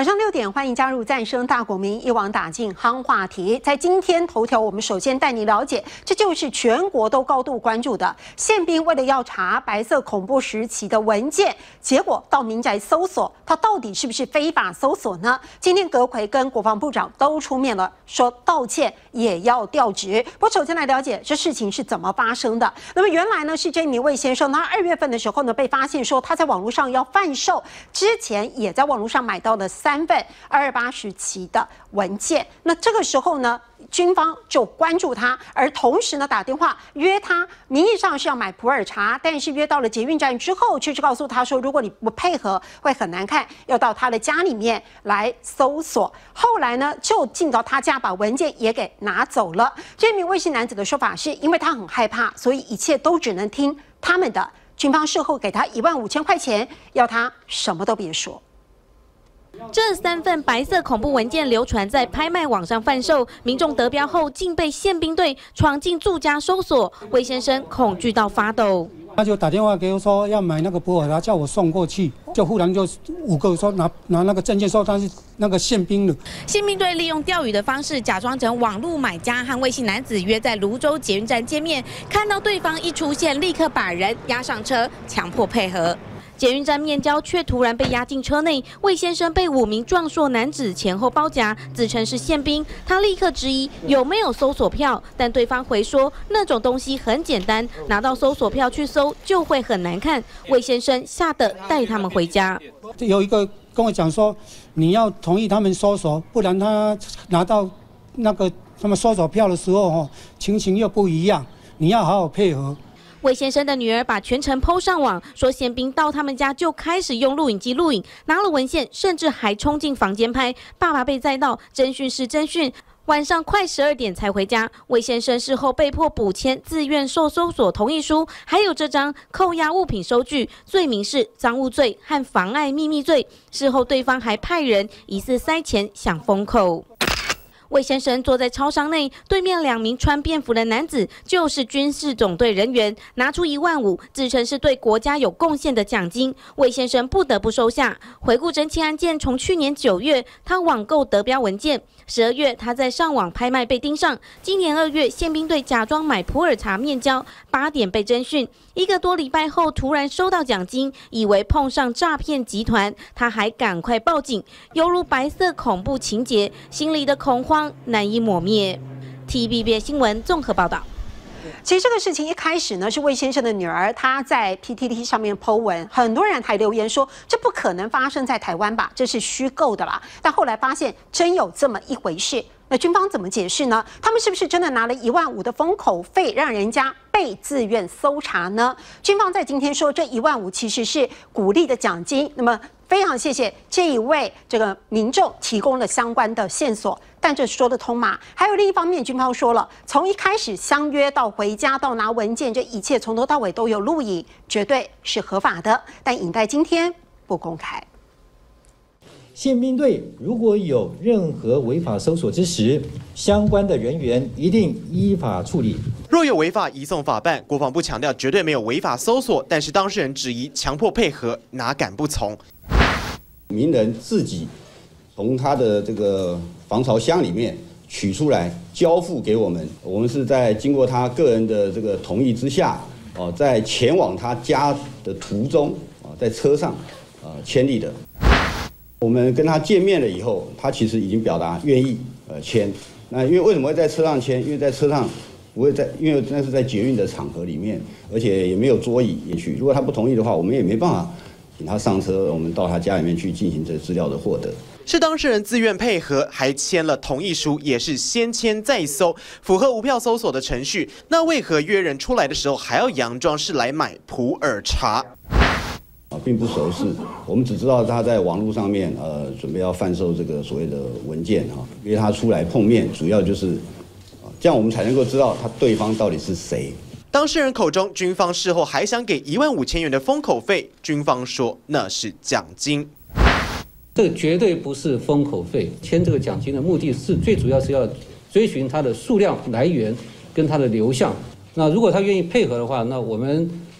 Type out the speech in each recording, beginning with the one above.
晚上6点，欢迎加入赞声大国民，一网打尽夯话题。在今天头条，我们首先带你了解，这就是全国都高度关注的宪兵为了要查白色恐怖时期的文件，结果到民宅搜索，他到底是不是非法搜索呢？今天阁揆跟国防部长都出面了，说道歉也要调职。不过首先来了解这事情是怎么发生的。那么原来呢是这名魏先生，他2月份的时候呢被发现说他在网络上要贩售，之前也在网络上买到了3份228时期的文件。那这个时候呢，军方就关注他，而同时呢打电话约他，名义上是要买普洱茶，但是约到了捷运站之后，却是告诉他说，如果你不配合，会很难看，要到他的家里面来搜索。后来呢，就进到他家，把文件也给拿走了。这名魏姓男子的说法是，因为他很害怕，所以一切都只能听他们的。军方事后给他15000块钱，要他什么都别说。 这3份白色恐怖文件流传在拍卖网上贩售，民众得标后竟被宪兵队闯进住家搜索，魏先生恐惧到发抖。 他就打电话给我说要买那个普洱茶，叫我送过去，就忽然就5个说拿那个证件说他是那个宪兵的。 宪兵队利用钓鱼的方式，假装成网络买家，和魏姓男子约在泸州捷运站见面，看到对方一出现，立刻把人押上车，强迫配合。捷运站面交，却突然被押进车内。魏先生被5名壮硕男子前后包夹，自称是宪兵。他立刻质疑有没有搜索票，但对方回说那种东西很简单，拿到搜索票去搜就会很难看。魏先生吓得带他们回家。 有一个跟我讲说，你要同意他们搜索，不然他拿到那个他们搜索票的时候，情形又不一样，你要好好配合。 魏先生的女儿把全程 PO 上网，说宪兵到他们家就开始用录影机录影，拿了文献，甚至还冲进房间拍。爸爸被载到侦讯室侦讯，晚上快12点才回家。魏先生事后被迫补签自愿受搜索同意书，还有这张扣押物品收据，罪名是赃物罪和妨碍秘密罪。事后对方还派人疑似塞钱想封口。魏先生坐在超商内，对面2名穿便服的男子就是军事总队人员，拿出15000，自称是对国家有贡献的奖金。魏先生不得不收下。回顾整起案件，从去年9月他网购得标文件，12月他在上网拍卖被盯上，今年2月宪兵队假装买普洱茶面交，8点被侦讯，1个多礼拜后突然收到奖金，以为碰上诈骗集团，他还赶快报警，犹如白色恐怖情节，心里的恐慌难以抹灭。TVBS 新闻综合报道。 其实这个事情一开始呢，是魏先生的女儿她在 PTT 上面 po 文，很多人还留言说这不可能发生在台湾吧，这是虚构的啦。但后来发现真有这么一回事。那军方怎么解释呢？他们是不是真的拿了15000的封口费，让人家被自愿搜查呢？军方在今天说，这15000其实是鼓励的奖金。那么非常谢谢这一位这个民众提供了相关的线索，但这说得通吗？还有另一方面，军方说了，从一开始相约到回家到拿文件，这一切从头到尾都有录影，绝对是合法的。但影带今天不公开。 宪兵队如果有任何违法搜索之时，相关的人员一定依法处理。 若有违法，移送法办。国防部强调绝对没有违法搜索，但是当事人质疑强迫配合，哪敢不从？ 名人自己从他的这个防潮箱里面取出来，交付给我们。我们是在经过他个人的这个同意之下，在前往他家的途中，在车上签立的。我们跟他见面了以后，他其实已经表达愿意签。那因为为什么会在车上签？因为在车上不会在，因为那是在捷运的场合里面，而且也没有桌椅。也许如果他不同意的话，我们也没办法请他上车，我们到他家里面去进行这资料的获得。 是当事人自愿配合，还签了同意书，也是先签再搜，符合无票搜索的程序。那为何约人出来的时候还要佯装是来买普洱茶？ 并不熟识，我们只知道他在网络上面准备要贩售这个所谓的文件约他出来碰面，主要就是这样我们才能够知道他对方到底是谁。 当事人口中，军方事后还想给15000元的封口费，军方说那是奖金。 这个绝对不是封口费，签这个奖金的目的是最主要是要追寻它的数量来源跟它的流向。那如果他愿意配合的话，那我们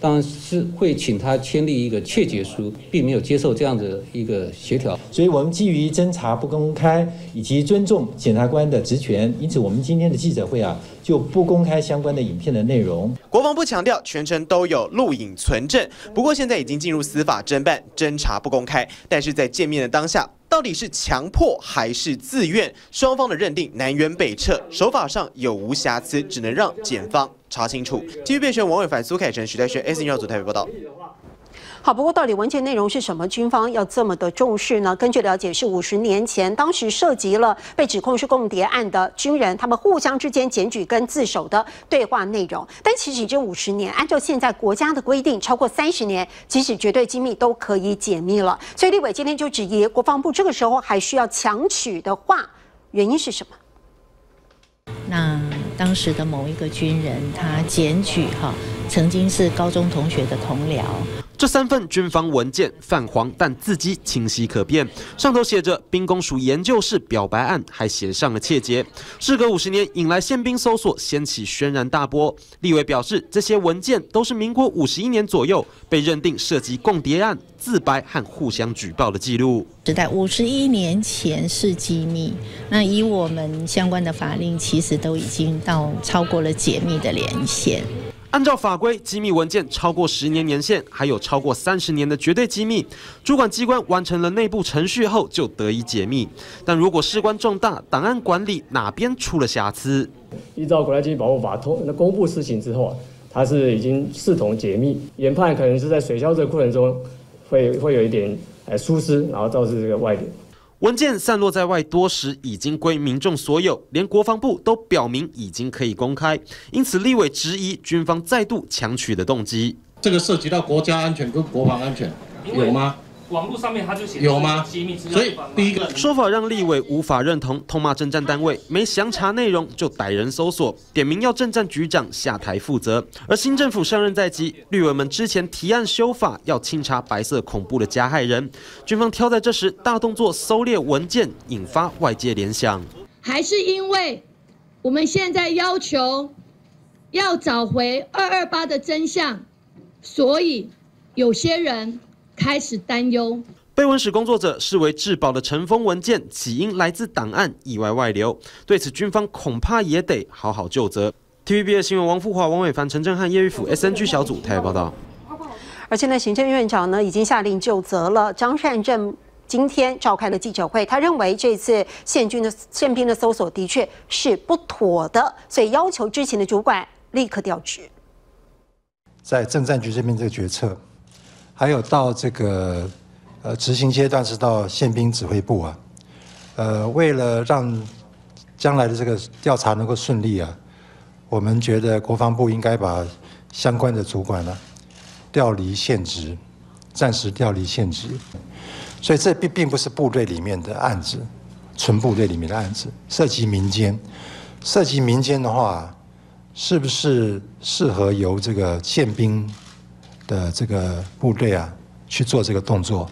当然是会请他签立一个切结书，并没有接受这样的一个协调。 所以我们基于侦查不公开以及尊重检察官的职权，因此我们今天的记者会就不公开相关的影片的内容。 国防部强调，全程都有录影存证，不过现在已经进入司法侦办，侦查不公开。但是在见面的当下，到底是强迫还是自愿？双方的认定南辕北辙，手法上有无瑕疵，只能让检方查清楚。TVB 选王伟凡、苏凯成、徐代轩 ，SNY 组台北报道。 好，不过到底文件内容是什么？军方要这么的重视呢？根据了解，是50年前，当时涉及了被指控是共谍案的军人，他们互相之间检举跟自首的对话内容。但其实已经50年，按照现在国家的规定，超过30年，即使绝对机密都可以解密了。所以立委今天就质疑国防部这个时候还需要强取的话，原因是什么？ 那当时的某一个军人，他检举曾经是高中同学的同僚。 这3份军方文件泛黄，但字迹清晰可辨。上头写着兵工署研究室表白案，还写上了切结。事隔50年，引来宪兵搜索，掀起轩然大波。立委表示，这些文件都是民国51年左右被认定涉及共谍案、自白和互相举报的记录。 是在51年前是机密，那以我们相关的法令，其实都已经到超过了解密的年限。 按照法规，机密文件超过10年年限，还有超过30年的绝对机密，主管机关完成了内部程序后就得以解密。但如果事关重大，档案管理哪边出了瑕疵？ 依照《国家机密保护法》公布施行之后，它是已经视同解密，研判可能是在水销这个过程中会有一点疏失，然后导致这个外流。 文件散落在外多时，已经归民众所有，连国防部都表明已经可以公开，因此立委质疑军方再度强取的动机。 这个涉及到国家安全跟国防安全，有吗？网络上面他就写有吗？所以第一个说法让立委无法认同，痛骂政战单位没详查内容就逮人搜索，点名要政战局长下台负责。而新政府上任在即，立委们之前提案修法要清查白色恐怖的加害人，军方挑在这时大动作搜猎文件，引发外界联想。 还是因为我们现在要求要找回228的真相，所以有些人开始担忧。 被文史工作者视为至宝的尘封文件，起因来自档案意外外流。对此，军方恐怕也得好好究责。TVB 的新闻，王富华、王伟凡、陈正汉、叶玉甫 SNG 小组台北报道。 而现在行政院长呢已经下令就责了，张善政今天召开了记者会，他认为这次宪兵的搜索的确是不妥的，所以要求知情的主管立刻调职。 在政战局这边这个决策。还有到这个执行阶段是到宪兵指挥部为了让将来的这个调查能够顺利我们觉得国防部应该把相关的主管调离现职，暂时调离现职。所以这并不是部队里面的案子，纯部队里面的案子，涉及民间。涉及民间的话，是不是适合由这个宪兵的这个部队去做这个动作，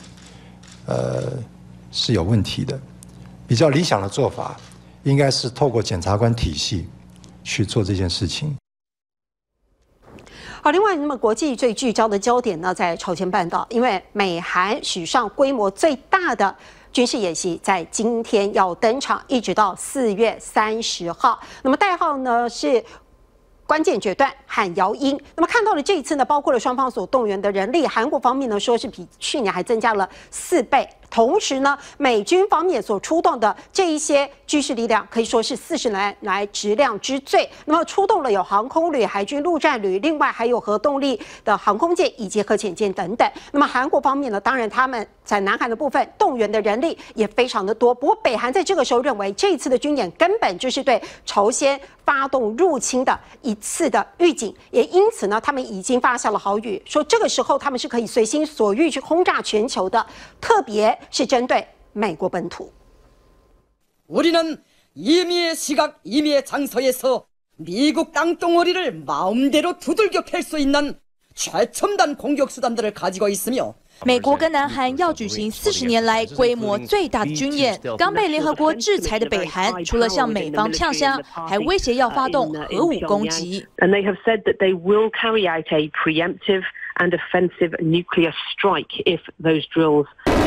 是有问题的。比较理想的做法，应该是透过检察官体系去做这件事情。 好，另外，那么国际最聚焦的焦点呢，在朝鲜半岛，因为美韩史上规模最大的军事演习在今天要登场，一直到4月30号。那么代号呢是关键决断和姚鹰。那么看到了这一次呢，包括了双方所动员的人力，韩国方面呢说是比去年还增加了4倍。同时呢，美军方面所出动的这一些军事力量可以说是40年来质量之最。那么出动了有航空旅、海军陆战旅，另外还有核动力的航空舰以及核潜舰等等。那么韩国方面呢，当然他们在南韩的部分动员的人力也非常的多。不过北韩在这个时候认为，这一次的军演根本就是对朝鲜发动入侵的一次的预警，也因此呢，他们已经发下了豪语，说这个时候他们是可以随心所欲去轰炸全球的，特别是针对美国本土。 우리는 임의의 시각, 임의의 장소에서 미국 땅덩어리를 마음대로 두들겨 팰 수 있는 최첨단 공격 수단들을 가지고 있으며 美国跟南韩要举行40年来规模最大的军演，刚被联合国制裁的北韩，除了向美方呛虾，还威胁要发动核武攻击。 And they have said that they will carry out a preemptive and offensive nuclear strike if those drills.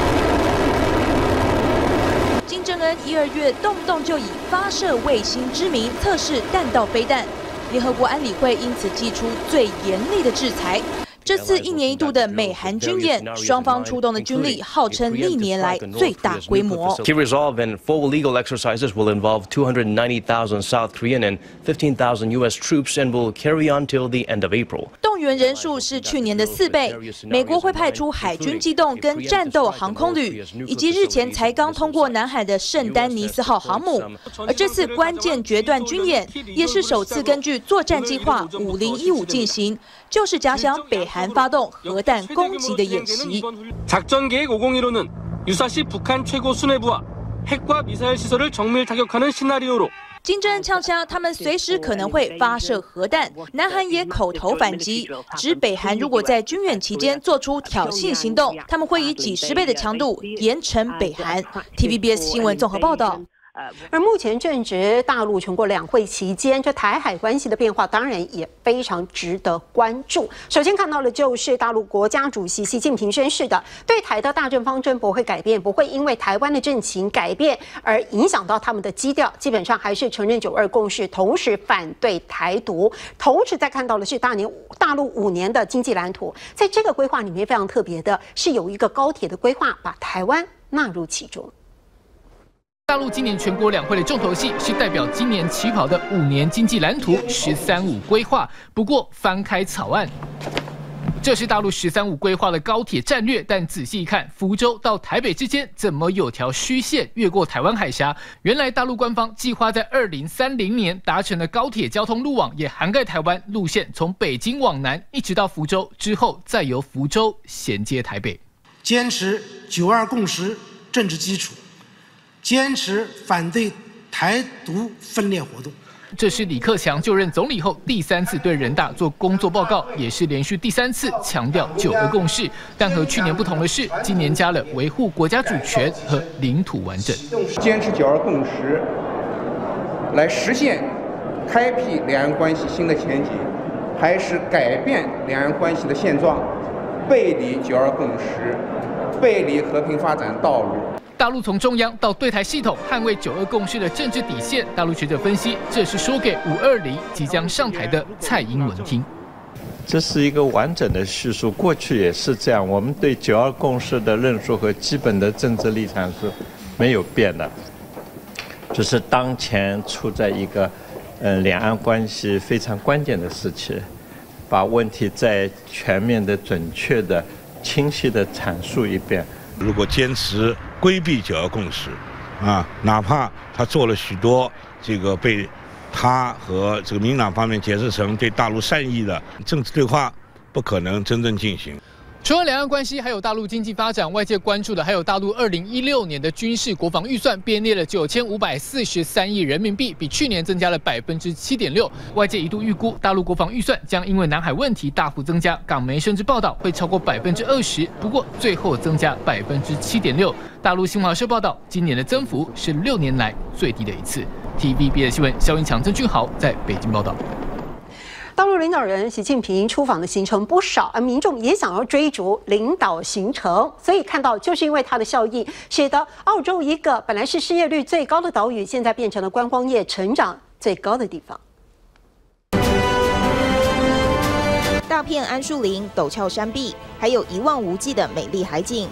金正恩1、2月动不动就以发射卫星之名测试弹道飞弹，联合国安理会因此祭出最严厉的制裁。这次1年1度的美韩军演，双方出动的军力号称历年来最大规模。 Key resolve and full legal exercises will involve 290,000 South Korean and 15,000 U.S. troops and will carry on till the end of April. 动员人数是去年的4倍，美国会派出海军机动跟战斗航空旅，以及日前才刚通过南海的圣丹尼斯号航母。而这次关键决断军演，也是首次根据作战计划5015进行，就是假想北韩发动核弹攻击的演习。 작전계획 5015는 유사시 북한 최고 수뇌부와 핵과 미사일 시설을 정밀 타격하는 시나리오로 金正恩呛呛，他们随时可能会发射核弹。南韩也口头反击，指北韩如果在军演期间做出挑衅行动，他们会以几10倍的强度严惩北韩。TVBS 新闻综合报道。 而目前正值大陆全国两会期间，这台海关系的变化当然也非常值得关注。首先看到的就是大陆国家主席习近平宣示的，对台的大政方针不会改变，不会因为台湾的政情改变而影响到他们的基调，基本上还是承认9·2共识，同时反对台独。同时再看到的是大陆5年的经济蓝图，在这个规划里面非常特别的是有一个高铁的规划，把台湾纳入其中。 大陆今年全国两会的重头戏是代表今年起跑的5年经济蓝图“15规划”。不过翻开草案，这是大陆“15规划”的高铁战略，但仔细一看，福州到台北之间怎么有条虚线越过台湾海峡？原来大陆官方计划在2030年达成的高铁交通路网，也涵盖台湾路线，从北京往南一直到福州，之后再由福州衔接台北。 坚持9·2共识政治基础。 坚持反对台独分裂活动。 这是李克强就任总理后第3次对人大做工作报告，也是连续第3次强调9·2共识。但和去年不同的是，今年加了维护国家主权和领土完整。 坚持9·2共识，来实现开辟两岸关系新的前景，还是改变两岸关系的现状，背离9·2共识，背离和平发展道路。 大陆从中央到对台系统捍卫9·2共识的政治底线。大陆学者分析，这是说给520即将上台的蔡英文听。 这是一个完整的叙述，过去也是这样。我们对9·2共识的论述和基本的政治立场是没有变的，就是当前处在一个两岸关系非常关键的时期，把问题再全面的、准确的、清晰的阐述一遍。 如果坚持 规避9·2共识，哪怕他做了许多这个被他和这个民进党方面解释成对大陆善意的政治对话，不可能真正进行。 除了两岸关系，还有大陆经济发展，外界关注的还有大陆2016年的军事国防预算编列了9543亿人民币，比去年增加了7.6%。外界一度预估大陆国防预算将因为南海问题大幅增加，港媒甚至报道会超过20%，不过最后增加7.6%。大陆新华社报道，今年的增幅是6年来最低的一次。TVB 的新闻，肖云强、曾俊豪在北京报道。 大陆领导人习近平出访的行程不少，而民众也想要追逐领导行程，所以看到就是因为它的效益，使得澳洲一个本来是失业率最高的岛屿，现在变成了观光业成长最高的地方。 大片桉树林、陡峭山壁，还有一望无际的美丽海景。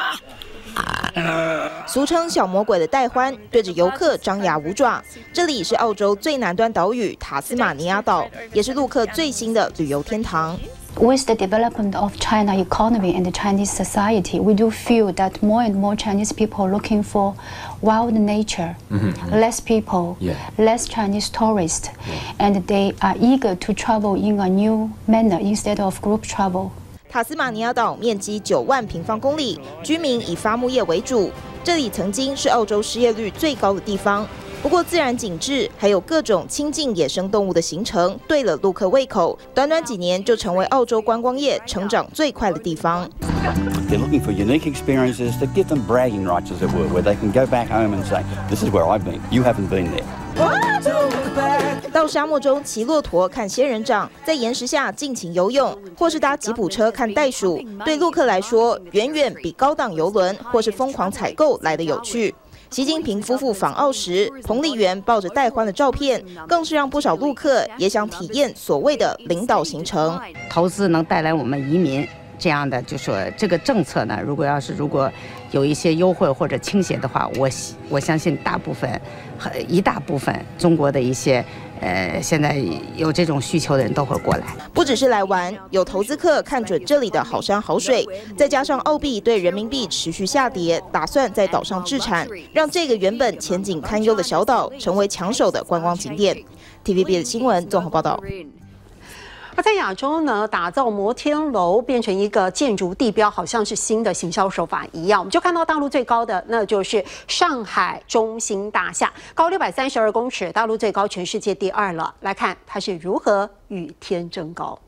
俗称小魔鬼的戴欢对着游客张牙舞爪。这里是澳洲最南端岛屿塔斯马尼亚岛，也是陆客最新的旅游天堂。 With the development of China economy and the Chinese society, we do feel that more and more Chinese people are looking for wild nature, less people, less Chinese tourists, and they are eager to travel in a new manner instead of group travel. 塔斯马尼亚岛面积9万平方公里，居民以伐木业为主。这里曾经是澳洲失业率最高的地方。不过，自然景致还有各种亲近野生动物的行程，对了陆客胃口，短短几年就成为澳洲观光业成长最快的地方。 They're looking for unique experiences that give them bragging rights, as it were, where they can go back home and say, "This is where I've been. You haven't been there." 到到沙漠中骑骆驼看仙人掌，在岩石下尽情游泳，或是搭吉普车看袋鼠，对陆客来说，远远比高档邮轮或是疯狂采购来得有趣。习近平夫妇访澳时，彭丽媛抱着带欢的照片，更是让不少陆客也想体验所谓的领导行程。 投资能带来我们移民这样的，就说这个政策呢，如果有一些优惠或者倾斜的话，我相信一大部分中国的一些现在有这种需求的人都会过来。 不只是来玩，有投资客看准这里的好山好水，再加上澳币对人民币持续下跌，打算在岛上置产，让这个原本前景堪忧的小岛成为抢手的观光景点。TVB 的新闻综合报道。 而在亚洲呢，打造摩天楼变成一个建筑地标，好像是新的行销手法一样。我们就看到大陆最高的，那就是上海中心大厦，高632公尺，大陆最高，全世界第2了。来看它是如何与天争高。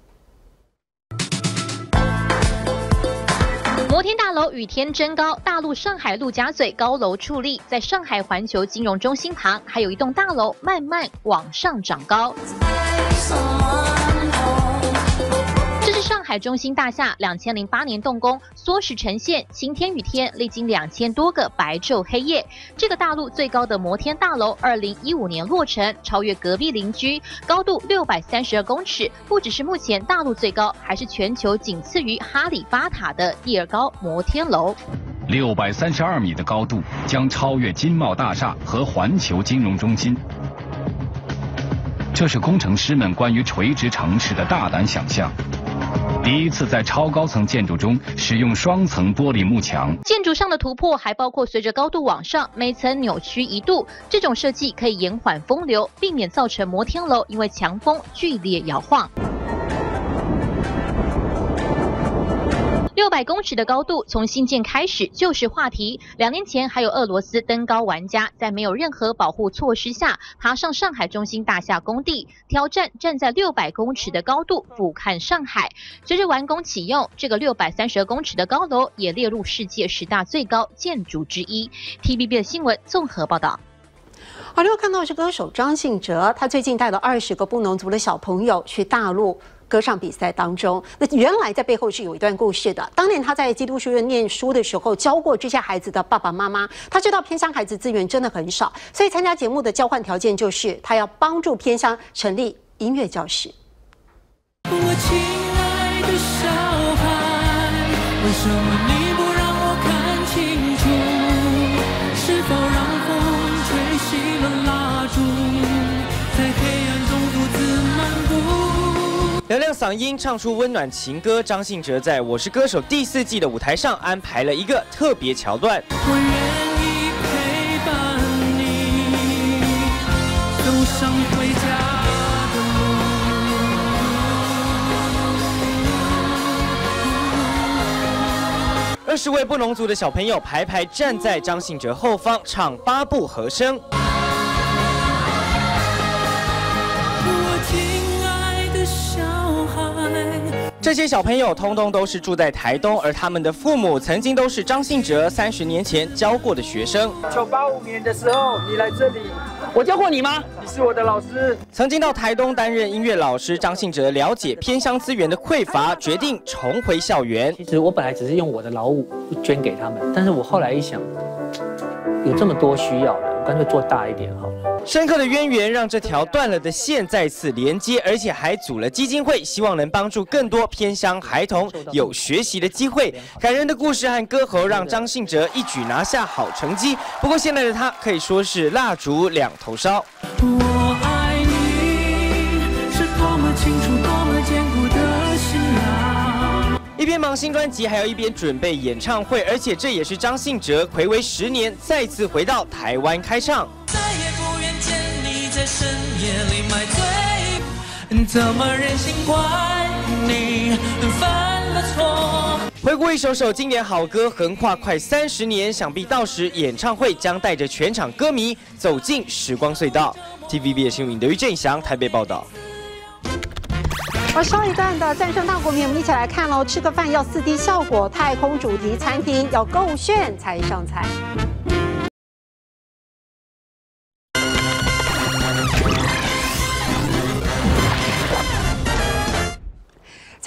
摩天大楼与天争高，大陆上海陆家嘴高楼矗立，在上海环球金融中心旁，还有一栋大楼慢慢往上长高。这是上海中心大厦，2008年动工，缩时呈现，晴天雨天，历经2000多个白昼黑夜。这个大陆最高的摩天大楼，2015年落成，超越隔壁邻居，高度632公尺，不只是目前大陆最高，还是全球仅次于哈利法塔的第2高摩天楼。 632米的高度将超越金茂大厦和环球金融中心。这是工程师们关于垂直城市的大胆想象。第一次在超高层建筑中使用双层玻璃幕墙。 建筑上的突破还包括随着高度往上，每层扭曲1度，这种设计可以延缓风流，避免造成摩天楼因为强风剧烈摇晃。600公尺的高度，从新建开始就是话题。2年前，还有俄罗斯登高玩家在没有任何保护措施下，爬上上海中心大厦工地，挑战站在600公尺的高度俯瞰上海。随着完工启用，这个632公尺的高楼也列入世界10大最高建筑之一。TVB 的新闻综合报道。 好，另外看到是歌手张信哲，他最近带了20个布农族的小朋友去大陆歌唱比赛当中，那原来在背后是有一段故事的。当年他在基督书院念书的时候，教过这些孩子的爸爸妈妈，他知道偏乡孩子资源真的很少，所以参加节目的交换条件就是他要帮助偏乡成立音乐教室。 我亲爱的小孩，为什么你不让我看清楚？是否让风吹熄了蜡烛，在黑暗中独自漫步？ 嘹亮嗓音唱出温暖情歌，张信哲在《我是歌手》第4季的舞台上安排了一个特别桥段。 我愿意陪伴你走上回家的路。20位布农族的小朋友排排站在张信哲后方，唱8部和声。这些小朋友通通都是住在台东，而他们的父母曾经都是张信哲30年前教过的学生。 1985年的时候，你来这里，我教过你吗？你是我的老师。 曾经到台东担任音乐老师，张信哲了解偏乡资源的匮乏，决定重回校园。 其实我本来只是用我的劳务捐给他们，但是我后来一想，有这么多需要的，我干脆做大一点好了。 深刻的渊源让这条断了的线再次连接，而且还组了基金会，希望能帮助更多偏乡孩童有学习的机会。感人的故事和歌喉让张信哲一举拿下好成绩。不过现在的他可以说是蜡烛两头烧。 我爱你是多么清楚，多么坚固的信仰。 一边忙新专辑，还有一边准备演唱会，而且这也是张信哲睽违10年再次回到台湾开唱。 再也不愿见你在深夜里买醉，怎么忍心怪你犯了错？ 回顾一首首经典好歌，横跨快30年，想必到时演唱会将带着全场歌迷走进时光隧道。TVB 的新闻刘玉正祥台北报道。 而上一段的战胜大国民，我们一起来看喽。吃个饭要4D 效果，太空主题餐厅要够炫才上菜。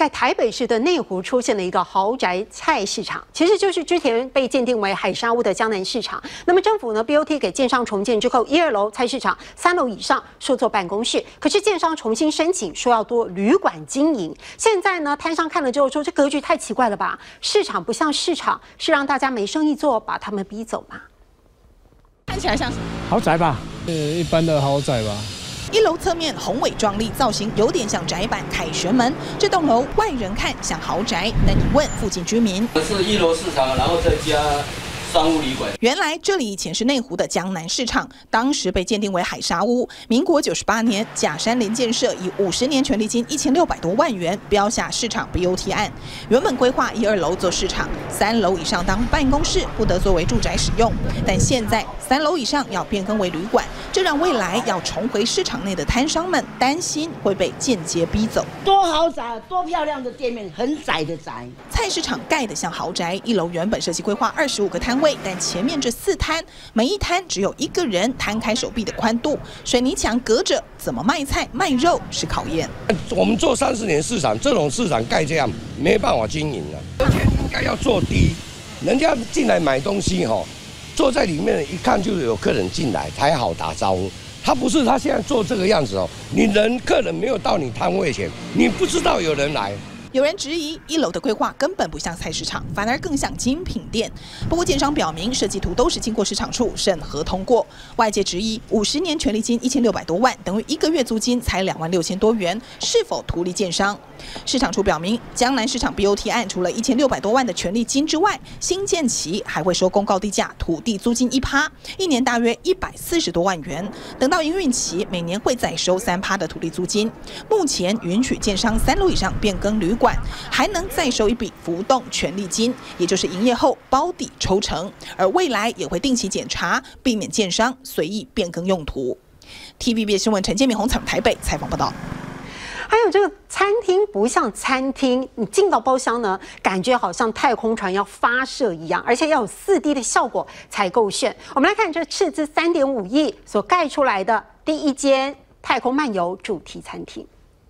在台北市的内湖出现了一个豪宅菜市场，其实就是之前被鉴定为海沙屋的江南市场。那么政府呢 ，BOT 给建商重建之后，1、2楼菜市场，3楼以上说做办公室。可是建商重新申请说要多旅馆经营，现在呢，摊商看了之后说这格局太奇怪了吧？市场不像市场，是让大家没生意做，把他们逼走吗？ 看起来像是豪宅吧？一般的豪宅吧。 1楼侧面宏伟壮丽，造型有点像窄版凯旋门。这栋楼外人看像豪宅，但你问附近居民， 是1楼市场，然后再加商务旅馆。 原来这里以前是内湖的江南市场，当时被鉴定为海沙屋。民国98年，甲山联建设以50年权利金1600多万元标下市场 BOT 案。原本规划1、2楼做市场，3楼以上当办公室，不得作为住宅使用。但现在3楼以上要变更为旅馆，这让未来要重回市场内的摊商们担心会被间接逼走。 多豪宅，多漂亮的店面，很窄的宅。 菜市场盖得像豪宅，1楼原本设计规划25个摊位，但前面这4摊，每一摊只有1个人摊开手臂的宽度，水泥墙隔着，怎么卖菜卖肉是考验。 我们做30年市场，这种市场盖这样没办法经营了，而且应该要做低，人家进来买东西哈。 坐在里面一看就有客人进来才好打招呼，他不是他现在做这个样子哦，你客人没有到你摊位前，你不知道有人来。 有人质疑1楼的规划根本不像菜市场，反而更像精品店。不过建商表明，设计图都是经过市场处审核通过。外界质疑50年权利金1600多万，等于1个月租金才26000多元，是否图利建商？市场处表明，江南市场 BOT 案除了1600多万的权利金之外，新建期还会收公告地价土地租金1%，一年大约140多万元。等到营运期，每年会再收3%的土地租金。目前允许建商3楼以上变更旅馆，还能再收一笔浮动权利金，也就是营业后包底抽成。而未来也会定期检查，避免建商随意变更用途。TVB 新闻陈建明、洪彩台北采访报道。 还有这个餐厅不像餐厅，你进到包厢呢，感觉好像太空船要发射一样，而且要有4D 的效果才够炫。我们来看这斥资3.5亿所盖出来的第一间太空漫游主题餐厅。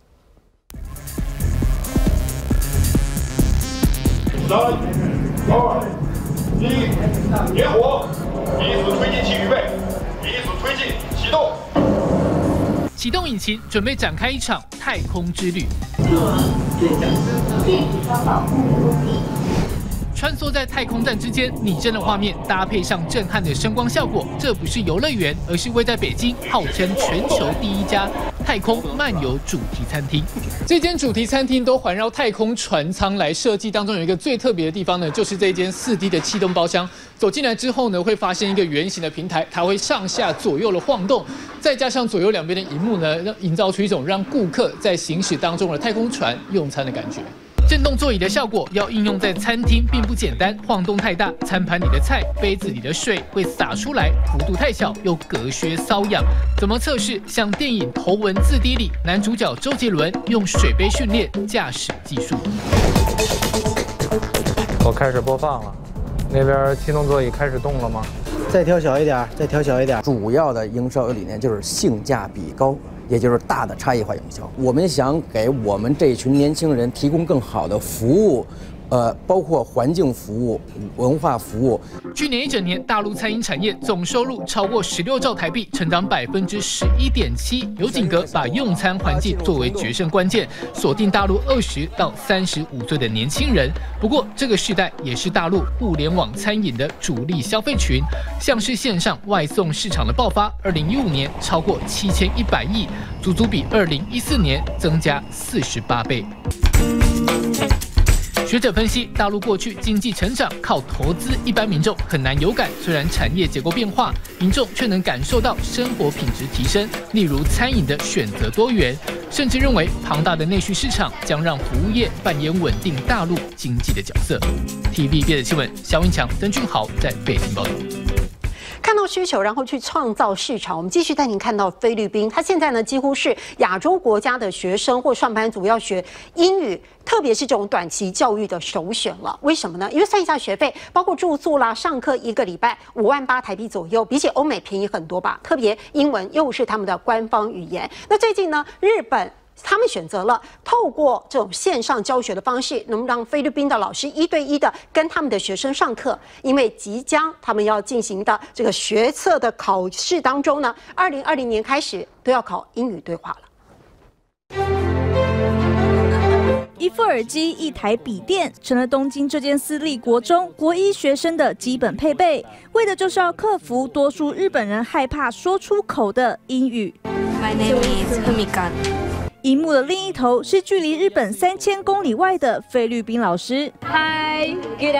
3、2、1，点火！第一组推进器预备，第一组推进启动。 启动引擎，准备展开一场太空之旅。穿梭在太空站之间，拟真的画面搭配上震撼的声光效果，这不是游乐园，而是位在北京，号称全球第一家太空漫游主题餐厅。这间主题餐厅都环绕太空船舱来设计，当中有一个最特别的地方呢，就是这间4D 的气动包厢。走进来之后呢，会发现一个圆形的平台，它会上下左右的晃动，再加上左右两边的荧幕呢，营造出一种让顾客在行驶当中的太空船用餐的感觉。 震动座椅的效果要应用在餐厅并不简单，晃动太大，餐盘里的菜、杯子里的水会洒出来，幅度太小又隔靴搔痒。怎么测试？像电影《头文字 D》里男主角周杰伦用水杯训练驾驶技术。 我开始播放了，那边气动座椅开始动了吗？ 再调小一点，再调小一点。主要的营销理念就是性价比高。 也就是大的差异化营销，我们想给我们这群年轻人提供更好的服务，包括环境服务、文化服务。 去年一整年，大陆餐饮产业总收入超过16兆台币，成长11.7%。刘景阁把用餐环境作为决胜关键，锁定大陆20到35岁的年轻人。不过，这个世代也是大陆互联网餐饮的主力消费群，像是线上外送市场的爆发，2015年超过7100亿，足足比2014年增加48倍。 学者分析，大陆过去经济成长靠投资，一般民众很难有感。虽然产业结构变化，民众却能感受到生活品质提升。例如餐饮的选择多元，甚至认为庞大的内需市场将让服务业扮演稳定大陆经济的角色。TVB 的新闻，肖文强、曾俊豪在北京报道。 看到需求，然后去创造市场。我们继续带您看到菲律宾，它现在呢几乎是亚洲国家的学生或上班族要学英语，特别是这种短期教育的首选了。为什么呢？因为算一下学费，包括住宿啦、上课1个礼拜58000台币左右，比起欧美便宜很多吧。特别英文又是他们的官方语言。那最近呢，日本。 他们选择了透过这种线上教学的方式，能让菲律宾的老师1对1的跟他们的学生上课。因为即将他们要进行的这个学测的考试当中呢，2020年开始都要考英语对话了。 一副耳机、一台笔电，成了东京这间私立国中国1学生的基本配备，为的就是要克服多数日本人害怕说出口的英语。My name is Fumika。荧幕的另一头是距离日本3000公里外的菲律宾老师。Hi, good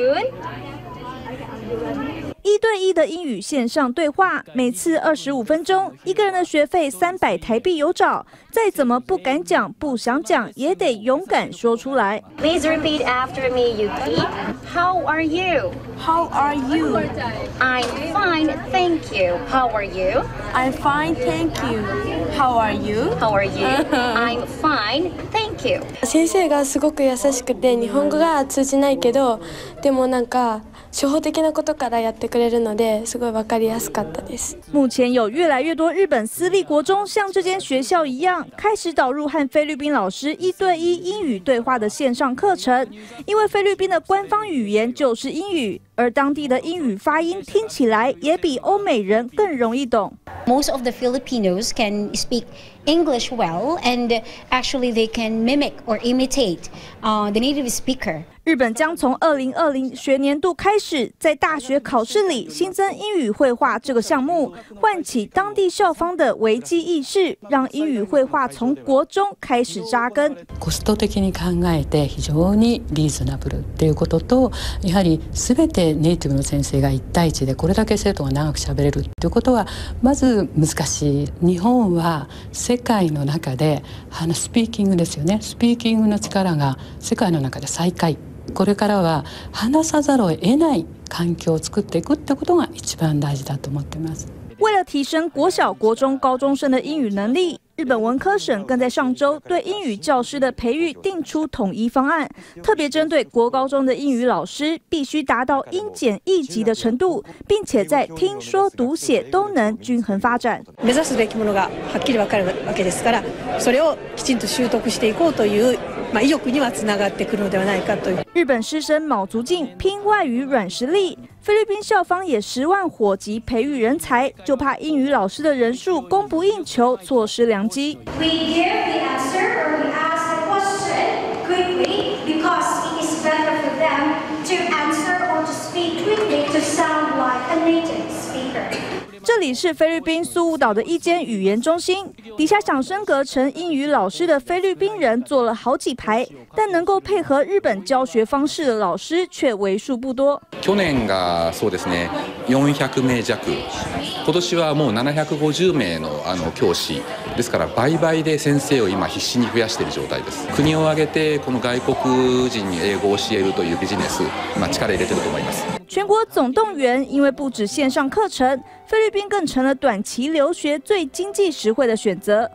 afternoon。1对1的英语线上对话，每次25分钟，一个人的学费300台币有找。再怎么不敢讲、不想讲，也得勇敢说出来。Please repeat after me, Yuki. How are you? How are you? I'm fine, thank you. How are you? I'm fine, thank you. How are you? How are you? I'm fine, thank you. 先生がすごく優しくて、日本語が通じないけど、でもなんか。初歩的なことからやってくれるので、すごい分かりやすかったです。 目前有越来越多日本私立国中像这间学校一样，开始导入和菲律宾老师1对1英语对话的线上课程。因为菲律宾的官方语言就是英语，而当地的英语发音听起来也比欧美人更容易懂。 Most of the Filipinos can speak English well, and actually they can mimic or imitate the native speaker. 日本将从2020学年度开始，在大学考试里新增英语绘画这个项目，唤起当地校方的危机意识，让英语绘画从国中开始扎根。 コスト的に考えて非常にリーズナブルっていうことと、やはり全てネイティブの先生が1対1でこれだけ生徒が長く喋れるっていうことはまず難しい。日本は世界の中でスピーキングですよね。スピーキングの力が世界の中で最下位。これからは話さざるを得ない環境を作っていくってことが一番大事だと思っています。 为了提升国小、国中、高中生的英语能力，日本文科省更在上周对英语教师的培育定出统一方案，特别针对国高中的英语老师必须达到英检1級的程度，并且在听说读写都能均衡发展。 目指すべきものがはっきり分かるわけですから、それをきちんと習得していこうという意欲にはつながってくるのではないかという。 日本师生卯足劲拼外语软实力，菲律宾校方也10万火急培育人才，就怕英语老师的人数供不应求，错失良机。 We give the answer or we ask the question quickly because it is better for them to answer or to speak quickly to sound like a native speaker. 这里是菲律宾宿务岛的一间语言中心，底下想升格成英语老师的菲律宾人坐了好几排，但能够配合日本教学方式的老師却为数不多。 去年がそうですね、400名弱。今年はもう750名の教師ですから倍々で先生を今必死に増やしている状態です。国を挙げてこの外国人に英語を教えるというビジネス、力入れてると思います。 全国总动员，因为不止线上课程，菲律宾更成了短期留学最经济实惠的选择。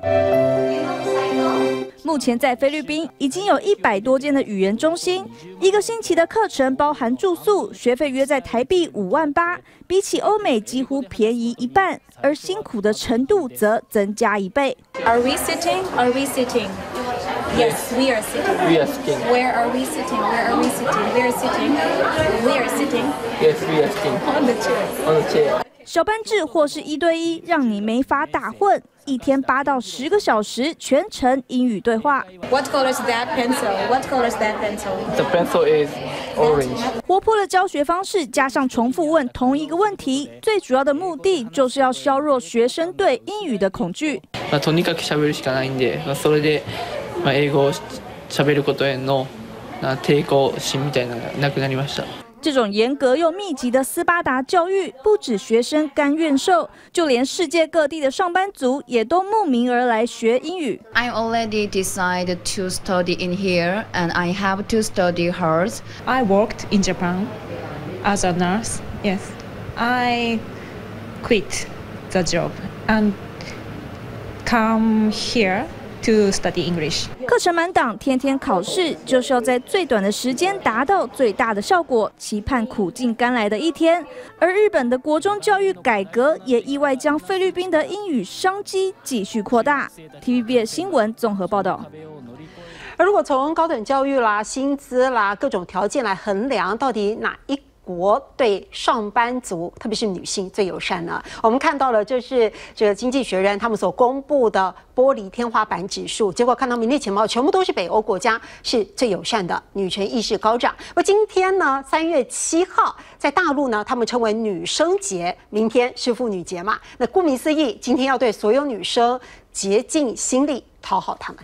目前在菲律宾已经有100多间的语言中心，一个星期的课程包含住宿，学费约在台币5万8，比起欧美几乎便宜一半，而辛苦的程度则增加1倍。 Are we sitting? Are we sitting? Yes, we are sitting. We are sitting. Where are we sitting? Where are we sitting? We are sitting. We are sitting. Yes, we are sitting. On the chair. On the chair. 小班制或是1对1，让你没法打混。一天8到10个小时，全程英语对话。 What color is that pencil? What color is that pencil? The pencil is orange. 活泼的教学方式加上重复问同一个问题，最主要的目的就是要削弱学生对英语的恐惧。 とにかく喋るしかないんで、それで英語を喋ることへの抵抗心みたいなのがなくなりました。 这种严格又密集的斯巴达教育，不止学生甘愿受，就连世界各地的上班族也都慕名而来学英语。 I already decided to study in here, and I have to study hard. I worked in Japan as a nurse. Yes, I quit the job and come here to study English. 课程满档，天天考试，就是要在最短的时间达到最大的效果，期盼苦尽甘来的一天。而日本的国中教育改革也意外将菲律宾的英语商机继续扩大。TVBS 新闻综合报道。 而如果从高等教育啦、薪资啦各种条件来衡量，到底哪一国对上班族，特别是女性最友善呢？我们看到了，这是这个《经济学人》他们所公布的玻璃天花板指数，结果看到名列前茅，全部都是北欧国家是最友善的，女权意识高涨。而今天呢，3月7号，在大陆呢，他们称为女生节，明天是妇女节嘛。那顾名思义，今天要对所有女生竭尽心力讨好她们。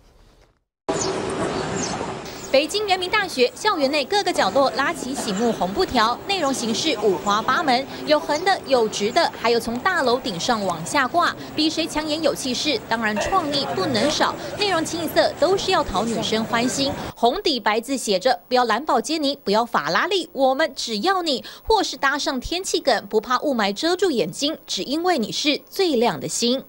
北京人民大学校园内各个角落拉起醒目红布条，内容形式五花八门，有横的，有直的，还有从大楼顶上往下挂，比谁抢眼有气势。当然创意不能少，内容清一色都是要讨女生欢心。红底白字写着“不要兰博基尼，不要法拉利，我们只要你”，或是搭上天气梗，不怕雾霾遮住眼睛，只因为你是最亮的星。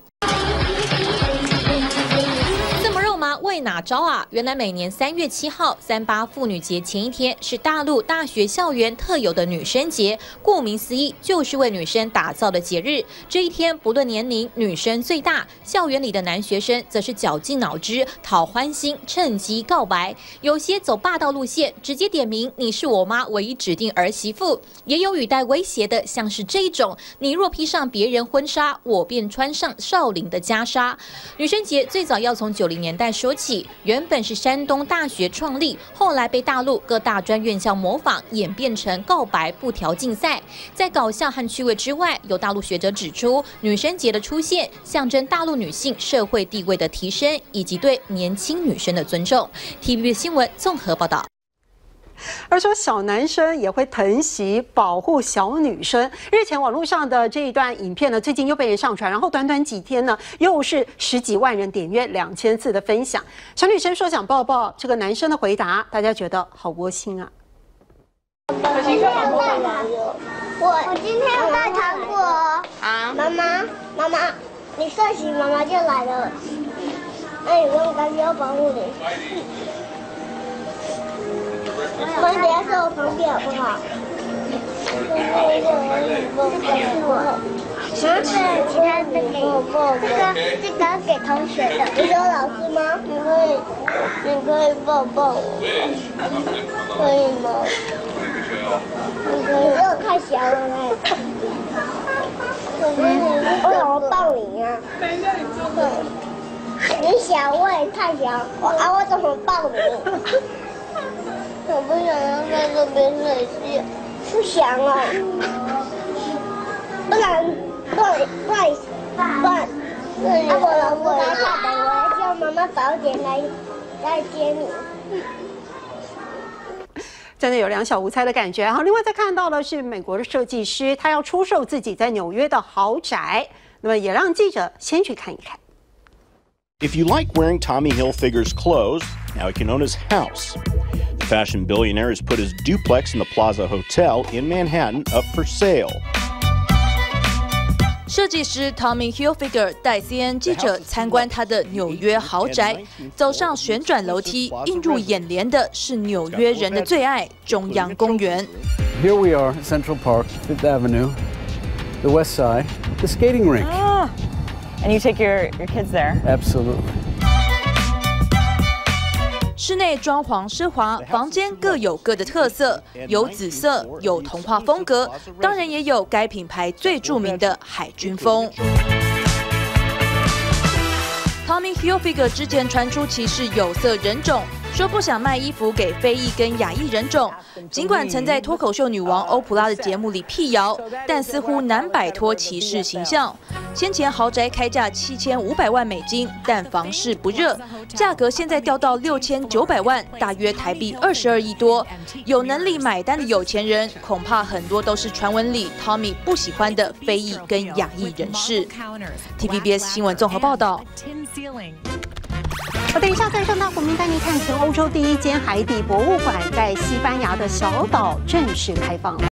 为哪招啊？原来每年3月7号，38妇女节前一天是大陆大学校园特有的女生节，顾名思义，就是为女生打造的节日。这一天不论年龄，女生最大，校园里的男学生则是绞尽脑汁讨欢心，趁机告白。有些走霸道路线，直接点名你是我妈唯一指定儿媳妇；也有语带威胁的，像是这种：你若披上别人婚纱，我便穿上少林的袈裟。女生节最早要从90年代说起，原本是山东大学创立，后来被大陆各大专院校模仿，演变成告白布条竞赛。在搞笑和趣味之外，有大陆学者指出，女生节的出现象征大陆女性社会地位的提升，以及对年轻女生的尊重。TVB 新闻综合报道。而说小男生也会疼惜保护小女生。日前网络上的这一段影片呢，最近又被人上传，然后短短几天呢，又是10几万人点阅，2000次的分享。小女生说想抱抱，这个男生的回答，大家觉得好窝心啊。 我今天要带糖果啊！妈妈，你睡醒，妈妈就来了。那你不用担心，要保护你。妈，等下在我旁边好不好？是其他的给这个给同学的。你是我老师吗？你可以抱抱我，可以吗？你这个太小了，我怎么抱你呀？等一下，你知道。你小，我也太小，我怎么抱你？我不想要在这边睡觉，不想哦，不然，我来大的，我要叫妈妈早点来接你。 真的有两小无猜的感觉。然后另外再看到的是美国的设计师，他要出售自己在纽约的豪宅，那么也让记者先去看一看。 If you like wearing Tommy Hilfiger's clothes, now he can own his house. The fashion billionaire has put his duplex in the Plaza Hotel in Manhattan up for sale. 设计师 Tommy Hilfiger 带 CNN 记者参观他的纽约豪宅，走上旋转楼梯，映入眼帘的是纽约人的最爱——中央公园。 Here we are, Central Park, Fifth Avenue, the West Side, the skating rink. And you take your kids there? Absolutely. 室内装潢奢华，房间各有各的特色，有紫色，有童话风格，当然也有该品牌最著名的海军风。Tommy Hilfiger 之前传出歧视有色人种，说不想卖衣服给非裔跟亚裔人种。尽管曾在脱口秀女王欧普拉的节目里辟谣，但似乎难摆脱歧视形象。先前豪宅开价7500万美金，但房市不热，价格现在掉到6900万，大约台币22亿多。有能力买单的有钱人，恐怕很多都是传闻里 Tommy 不喜欢的非裔跟亚裔人士。TVBS 新闻综合报道。 我等一下再上大国民带你看，全欧洲第一间海底博物馆在西班牙的小岛正式开放了。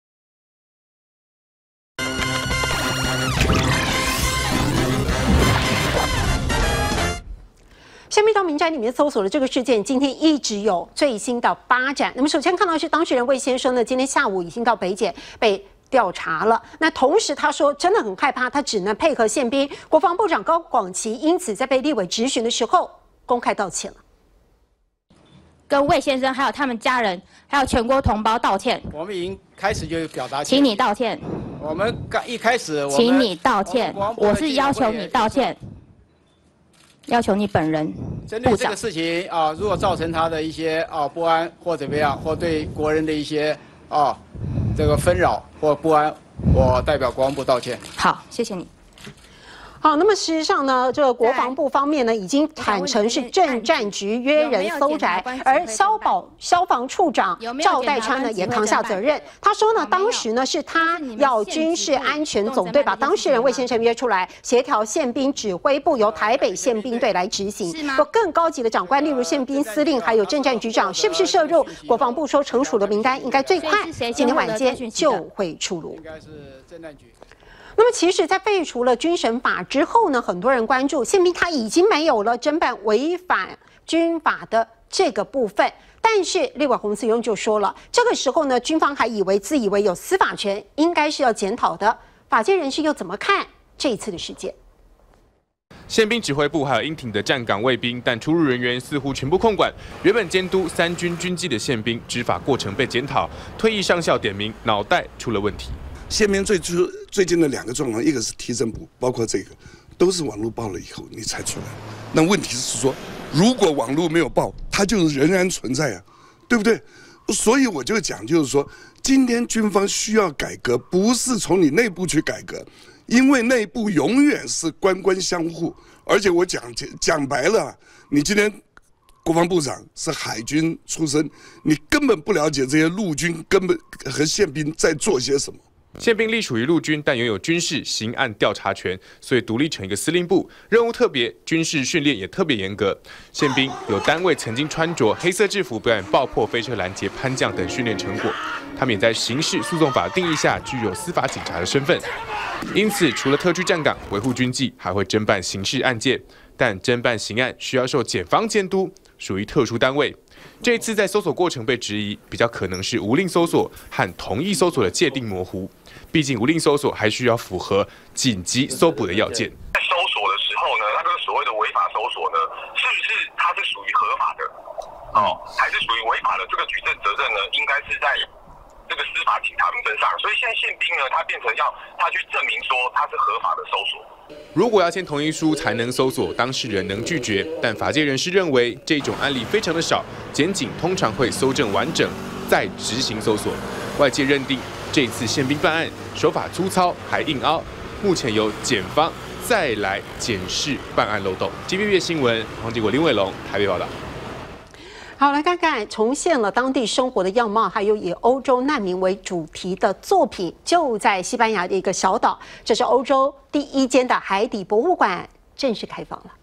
宪兵到民宅里面搜索的这个事件，今天一直有最新的发展。那么首先看到的是当事人魏先生呢，今天下午已经到北检被调查了。那同时他说真的很害怕，他只能配合宪兵。国防部长高广琪因此在被立委质询的时候公开道歉了， 跟魏先生还有他们家人还有全国同胞道歉。 我们已经开始就表达， 请你道歉。 我们一开始， 请你道歉，我是要求你道歉。要求你本人针对这个事情啊，如果造成他的一些不安或怎么样，或对国人的一些这个纷扰或不安，我代表国防部道歉。 好，谢谢你。 好，那么事实上呢，这个国防部方面呢，已经坦诚是政战局约人搜宅，而消防处长赵代川呢也扛下责任。他说呢，当时呢是他要军事安全总队把当事人魏先生约出来，协调宪兵指挥部由台北宪兵队来执行。有更高级的长官，例如宪兵司令，还有政战局长，是不是涉入？国防部说惩处的名单应该最快今天晚间就会出炉。应该是政战局。那么其实，在废除了军审法之后呢，很多人关注宪兵他已经没有了侦办违反军法的这个部分。但是立委洪慈庸就说了，这个时候呢，军方还自以为有司法权，应该是要检讨的。法界人士又怎么看这一次的事件？ 宪兵指挥部还有英挺的站岗卫兵，但出入人员似乎全部控管。原本监督三军军纪的宪兵，执法过程被检讨，退役上校点名脑袋出了问题。 宪兵最近的2个状况，一个是提侦部，包括这个，都是网络报了以后你才出来。那问题是说，如果网络没有报，它就是仍然存在啊，对不对？所以我就讲，就是说，今天军方需要改革，不是从你内部去改革，因为内部永远是官官相护。而且我讲白了，你今天国防部长是海军出身，你根本不了解这些陆军根本和宪兵在做些什么。 宪兵隶属于陆军，但拥有军事刑案调查权，所以独立成一个司令部，任务特别，军事训练也特别严格。宪兵有单位曾经穿着黑色制服表演爆破、飞车拦截、攀降等训练成果，他们也在刑事诉讼法定义下具有司法警察的身份。因此，除了特区站岗维护军纪，还会侦办刑事案件，但侦办刑案需要受检方监督，属于特殊单位。这一次在搜索过程被质疑，比较可能是无令搜索和同意搜索的界定模糊。毕竟无令搜索还需要符合紧急搜捕的要件。 在搜索的时候呢，那个所谓的违法搜索呢，是不是它是属于合法的？还是属于违法的？这个举证责任呢，应该是在这个司法警察们身上。所以现在宪兵呢，他变成要他去证明说他是合法的搜索。 如果要签同意书才能搜索，当事人能拒绝，但法界人士认为这种案例非常的少，检警通常会搜证完整再执行搜索。外界认定这次宪兵办案手法粗糙还硬凹，目前由检方再来检视办案漏洞。TVB 新闻黄结果、林伟龙台北报道。 好，来看看重现了当地生活的样貌，还有以欧洲难民为主题的作品，就在西班牙的一个小岛。这是欧洲第一间的海底博物馆正式开放了。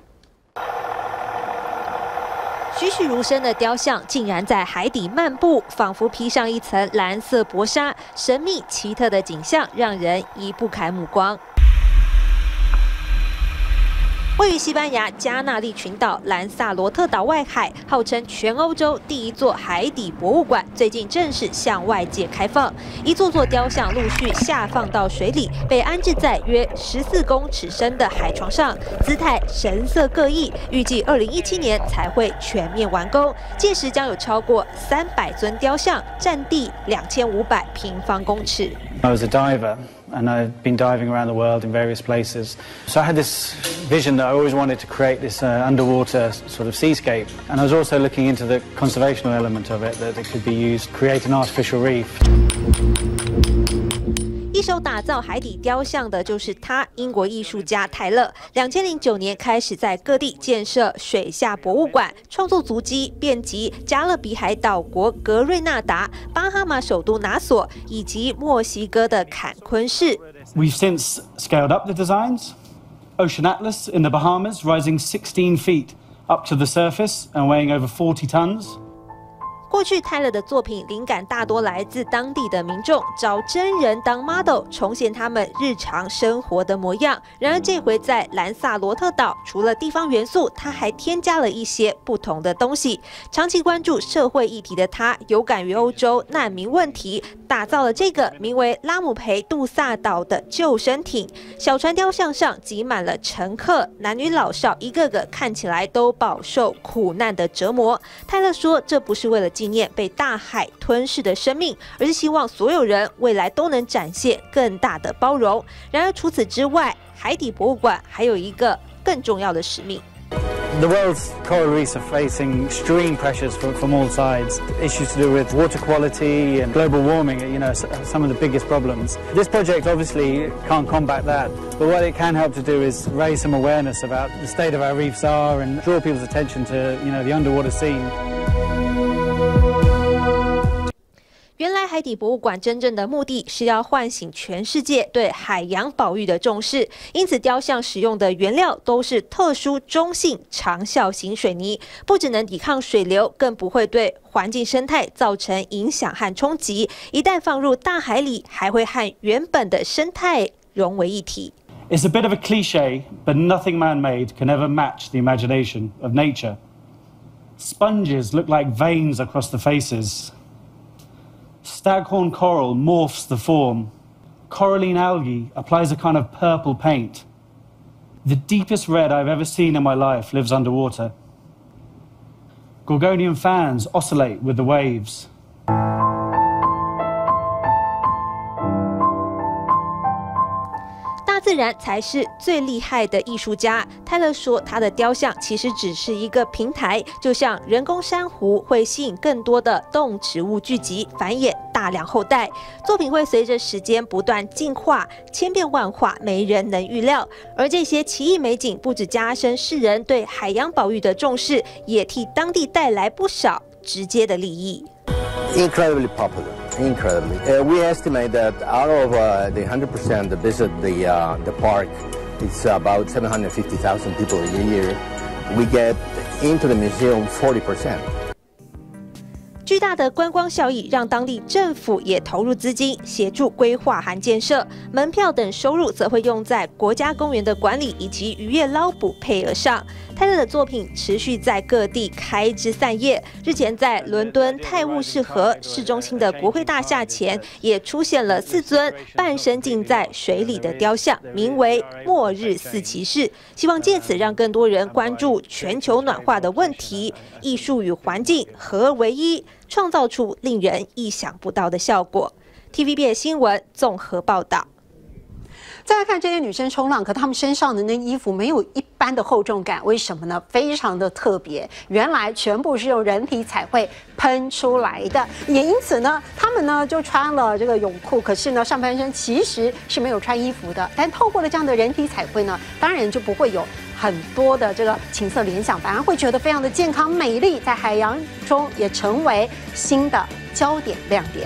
栩栩如生的雕像竟然在海底漫步，仿佛披上一层蓝色薄纱，神秘奇特的景象让人移不开目光。位于西班牙加那利群岛兰萨罗特岛外海，号称全欧洲第一座海底博物馆，最近正式向外界开放。一座座雕像陆续下放到水里，被安置在约14公尺深的海床上，姿态神色各异。预计2017年才会全面完工，届时将有超过300尊雕像，占地2500平方公尺。 I was a diver. And I've been diving around the world in various places. So I had this vision that I always wanted to create this underwater sort of seascape. And I was also looking into the conservational element of it, that it could be used to create an artificial reef. 一手打造海底雕像的就是他，英国艺术家泰勒。2009年开始在各地建设水下博物馆，创作足迹遍及加勒比海岛国格瑞纳达、巴哈马首都拿索以及墨西哥的坎昆市。 We've since scaled up the designs. Ocean Atlas in the Bahamas, rising 16 feet up to the surface and weighing over 40 tons. 过去泰勒的作品灵感大多来自当地的民众，找真人当 model， 重现他们日常生活的模样。然而这回在兰萨罗特岛，除了地方元素，他还添加了一些不同的东西。长期关注社会议题的他，有感于欧洲难民问题，打造了这个名为拉姆培杜萨岛的救生艇。小船雕像上挤满了乘客，男女老少一个个看起来都饱受苦难的折磨。泰勒说，这不是为了纪念被大海吞噬的生命，而是希望所有人未来都能展现更大的包容。然而除此之外，海底博物馆还有一个更重要的使命。 The world's coral reefs are facing extreme pressures from all sides. Issues to do with water quality and global warming, some of the biggest problems. This project obviously can't combat that, but what it can help to do is raise some awareness about the state of our reefs are and draw people's attention to, the underwater scene. 原来海底博物馆真正的目的是要唤醒全世界对海洋保育的重视，因此雕像使用的原料都是特殊中性长效型水泥，不只能抵抗水流，更不会对环境生态造成影响和冲击。一旦放入大海里，还会和原本的生态融为一体。 It's a bit of a cliche, but nothing man-made can ever match the imagination of nature. Sponges look like veins across the faces. Staghorn coral morphs the form. Coralline algae applies a kind of purple paint. The deepest red I've ever seen in my life lives underwater. Gorgonian fans oscillate with the waves. 大自然才是最厉害的艺术家。泰勒说，他的雕像其实只是一个平台，就像人工珊瑚会吸引更多的动植物聚集，繁衍大量后代。作品会随着时间不断进化，千变万化，没人能预料。而这些奇异美景，不止加深世人对海洋保育的重视，也替当地带来不少直接的利益。 Incredibly popular. Incredibly. We estimate that out of the 100% that visit the park, it's about 750,000 people a year. We get into the museum 40%. 巨大的观光效益让当地政府也投入资金协助规划和建设，门票等收入则会用在国家公园的管理以及渔业捞捕配额上。泰勒的作品持续在各地开枝散叶，日前在伦敦泰晤士河市中心的国会大厦前，也出现了4尊半身浸在水里的雕像，名为“末日四骑士”，希望借此让更多人关注全球暖化的问题，艺术与环境合而为一。 创造出令人意想不到的效果。TVBS 新闻综合报道。再来看这些女生冲浪，可她们身上的那衣服没有一般的厚重感，为什么呢？非常的特别，原来全部是用人体彩绘喷出来的，也因此呢，她们呢就穿了这个泳裤，可是呢上半身其实是没有穿衣服的。但透过了这样的人体彩绘呢，当然就不会有 很多的这个情色联想，反而会觉得非常的健康美丽，在海洋中也成为新的焦点亮点。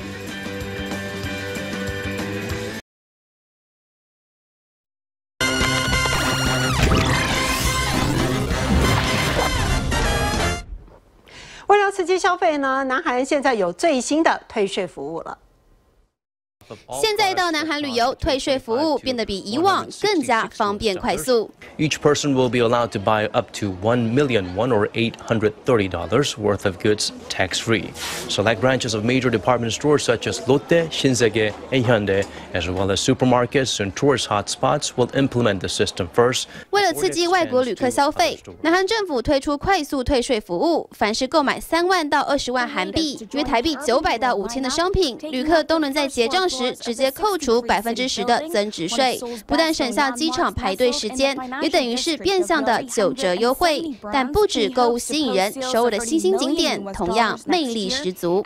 为了刺激消费呢，南韩现在有最新的退税服务了。 现在到南韩旅游，退税服务变得比以往更加方便快速。 Each person will be allowed to buy up to $1,001 or $830 worth of goods tax-free. Select branches of major department stores such as Lotte, Shinsegae, and Hyundai, as well as supermarkets and tourist hotspots, will implement the system first. 为了刺激外国旅客消费，南韩政府推出快速退税服务，凡是购买3万到20万韩币（约台币900到5000）的商品，旅客都能在结账时 直接扣除10%的增值税，不但省下机场排队时间，也等于是变相的9折优惠。但不止购物吸引人，首尔的新兴景点同样魅力十足。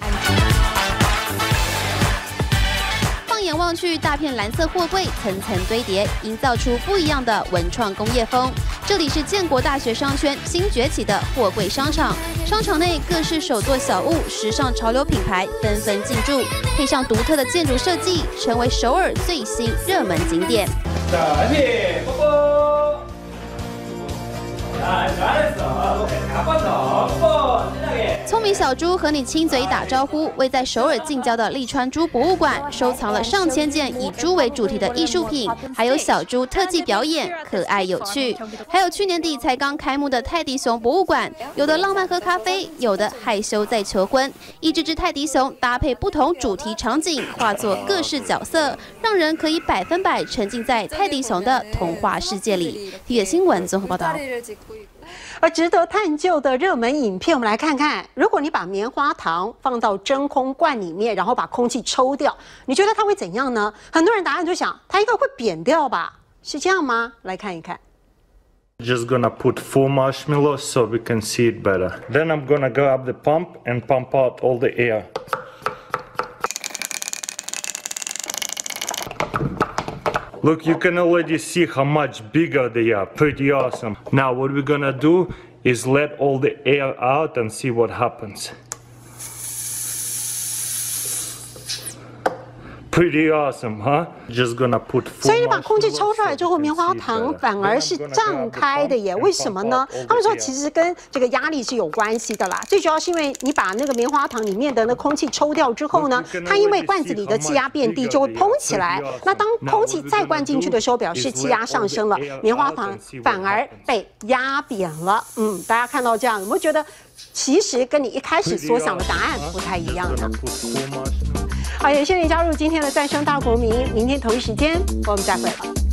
放眼望去，大片蓝色货柜层层堆叠，营造出不一样的文创工业风。这里是建国大学商圈新崛起的货柜商场，商场内各式手作小物、时尚潮流品牌纷纷进驻，配上独特的建筑设计，成为首尔最新热门景点。 聪明小猪和你亲嘴打招呼。位在首尔近郊的利川猪博物馆，收藏了上千件以猪为主题的艺术品，还有小猪特技表演，可爱有趣。还有去年底才刚开幕的泰迪熊博物馆，有的浪漫喝咖啡，有的害羞在求婚。一只只泰迪熊搭配不同主题场景，化作各式角色，让人可以100%沉浸在泰迪熊的童话世界里。TVB新闻综合报道。 而值得探究的热门影片，我们来看看：如果你把棉花糖放到真空罐里面，然后把空气抽掉，你觉得它会怎样呢？很多人答案就想，它应该会扁掉吧？是这样吗？来看一看。 Just gonna put 4 marshmallows so we can see it better. Then I'm gonna go up the pump and pump out all the air. Look, you can already see how much bigger they are. Pretty awesome. Now what we're gonna do is let all the air out and see what happens. Pretty awesome, huh? Just gonna put. 所以你把空气抽出来之后，棉花糖反而是胀开的耶？为什么呢？他们说其实跟这个压力是有关系的啦。最主要是因为你把那个棉花糖里面的那空气抽掉之后呢，它因为罐子里的气压变低，就会膨起来。那当空气再灌进去的时候，表示气压上升了，棉花糖反而被压扁了。大家看到这样，有没有觉得其实跟你一开始所想的答案不太一样呢？ 好，也谢谢你加入今天的再生大国民。明天同一时间，我们再会了。